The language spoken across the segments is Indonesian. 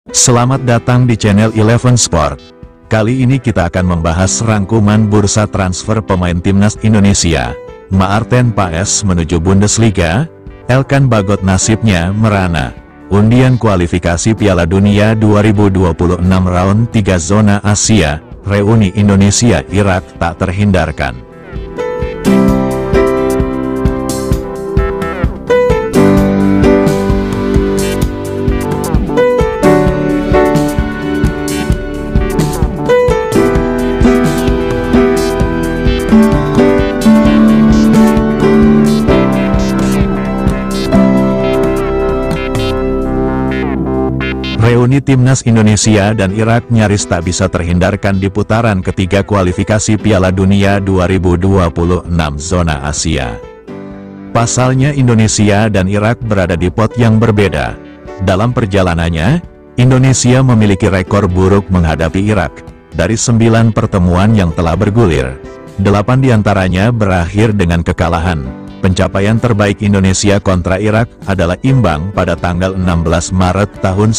Selamat datang di channel Eleven Sport. Kali ini kita akan membahas rangkuman bursa transfer pemain timnas Indonesia. Maarten Paes menuju Bundesliga, Elkan Bagot nasibnya merana. Undian kualifikasi Piala Dunia 2026 round 3 zona Asia, reuni Indonesia Irak tak terhindarkan. Reuni timnas Indonesia dan Irak nyaris tak bisa terhindarkan di putaran ketiga kualifikasi Piala Dunia 2026 zona Asia. Pasalnya Indonesia dan Irak berada di pot yang berbeda. Dalam perjalanannya, Indonesia memiliki rekor buruk menghadapi Irak. Dari 9 pertemuan yang telah bergulir, 8 diantaranya berakhir dengan kekalahan. Pencapaian terbaik Indonesia kontra Irak adalah imbang pada tanggal 16 Maret tahun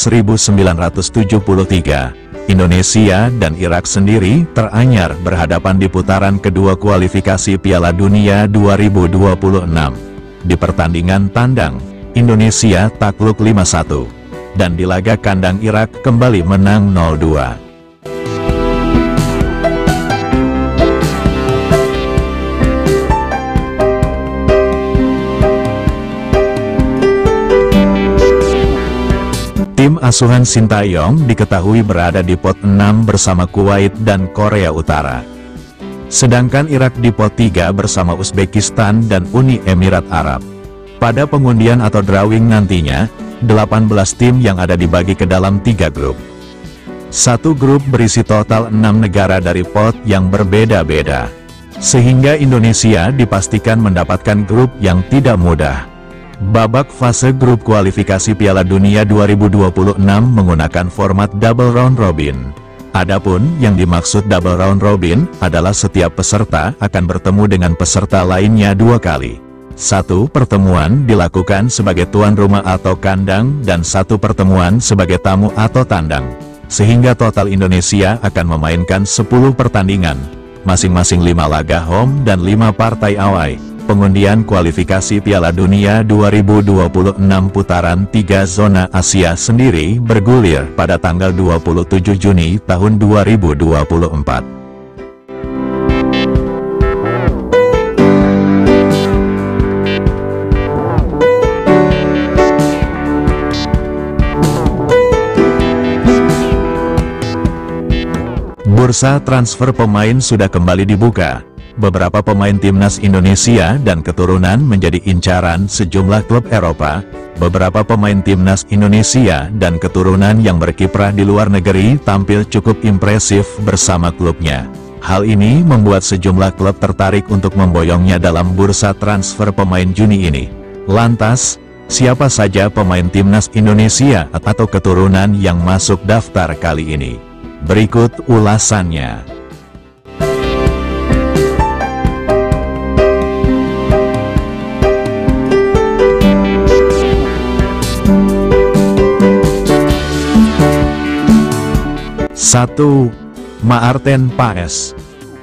1973. Indonesia dan Irak sendiri teranyar berhadapan di putaran kedua kualifikasi Piala Dunia 2026. Di pertandingan tandang, Indonesia takluk 5-1. Dan di laga kandang Irak kembali menang 0-2. Tim asuhan Sintayong diketahui berada di pot 6 bersama Kuwait dan Korea Utara. Sedangkan Irak di pot 3 bersama Uzbekistan dan Uni Emirat Arab. Pada pengundian atau drawing nantinya, 18 tim yang ada dibagi ke dalam 3 grup. Satu grup berisi total 6 negara dari pot yang berbeda-beda. Sehingga Indonesia dipastikan mendapatkan grup yang tidak mudah. Babak fase grup kualifikasi Piala Dunia 2026 menggunakan format double round robin. Adapun yang dimaksud double round robin adalah setiap peserta akan bertemu dengan peserta lainnya 2 kali. Satu pertemuan dilakukan sebagai tuan rumah atau kandang dan satu pertemuan sebagai tamu atau tandang. Sehingga total Indonesia akan memainkan 10 pertandingan, masing-masing 5 laga home dan 5 partai away. Pengundian kualifikasi Piala Dunia 2026 putaran 3 zona Asia sendiri bergulir pada tanggal 27 Juni tahun 2024. Bursa transfer pemain sudah kembali dibuka. Beberapa pemain timnas Indonesia dan keturunan menjadi incaran sejumlah klub Eropa. Beberapa pemain timnas Indonesia dan keturunan yang berkiprah di luar negeri tampil cukup impresif bersama klubnya. Hal ini membuat sejumlah klub tertarik untuk memboyongnya dalam bursa transfer pemain Juni ini. Lantas, siapa saja pemain timnas Indonesia atau keturunan yang masuk daftar kali ini? Berikut ulasannya. Satu, Maarten Paes.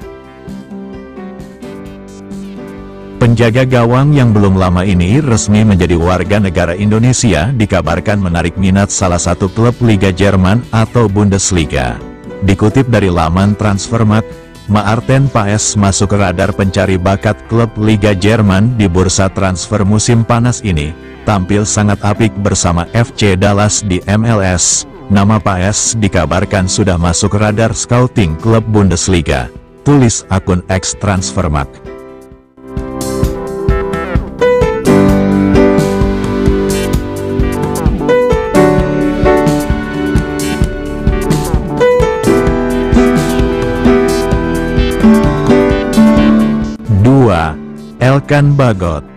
Penjaga gawang yang belum lama ini resmi menjadi warga negara Indonesia dikabarkan menarik minat salah satu klub Liga Jerman atau Bundesliga. Dikutip dari laman Transfermarkt, Maarten Paes masuk ke radar pencari bakat klub Liga Jerman di bursa transfer musim panas ini. Tampil sangat apik bersama FC Dallas di MLS. Nama Paes dikabarkan sudah masuk radar scouting klub Bundesliga, tulis akun X Transfermarkt. Dua, Elkan Bagot.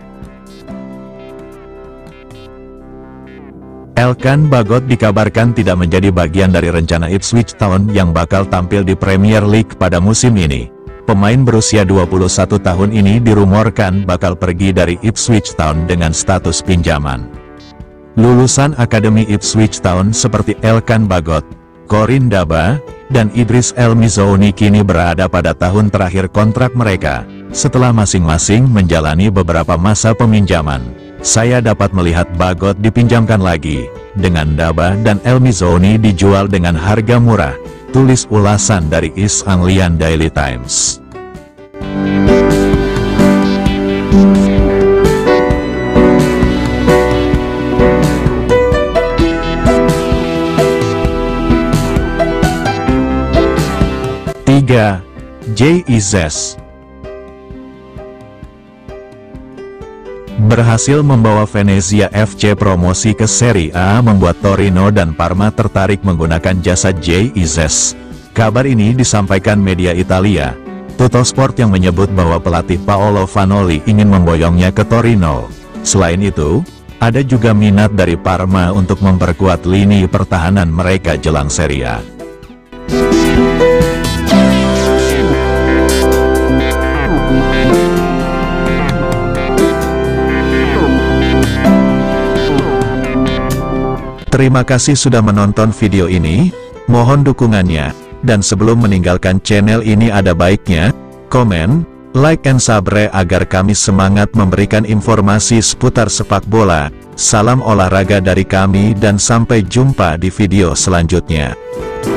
Elkan Bagot dikabarkan tidak menjadi bagian dari rencana Ipswich Town yang bakal tampil di Premier League pada musim ini. Pemain berusia 21 tahun ini dirumorkan bakal pergi dari Ipswich Town dengan status pinjaman. Lulusan Akademi Ipswich Town seperti Elkan Bagot, Corin Daba, dan Idris El Mizouni kini berada pada tahun terakhir kontrak mereka. Setelah masing-masing menjalani beberapa masa peminjaman, saya dapat melihat Bagot dipinjamkan lagi, dengan Daba dan El Mizouni dijual dengan harga murah, tulis ulasan dari East Anglian Daily Times. JIZES berhasil membawa Venezia FC promosi ke Serie A, membuat Torino dan Parma tertarik menggunakan jasa JIZES. Kabar ini disampaikan media Italia, Tuttosport, yang menyebut bahwa pelatih Paolo Vanoli ingin memboyongnya ke Torino. Selain itu, ada juga minat dari Parma untuk memperkuat lini pertahanan mereka jelang Serie A. Terima kasih sudah menonton video ini, mohon dukungannya, dan sebelum meninggalkan channel ini ada baiknya, komen, like and subscribe agar kami semangat memberikan informasi seputar sepak bola. Salam olahraga dari kami dan sampai jumpa di video selanjutnya.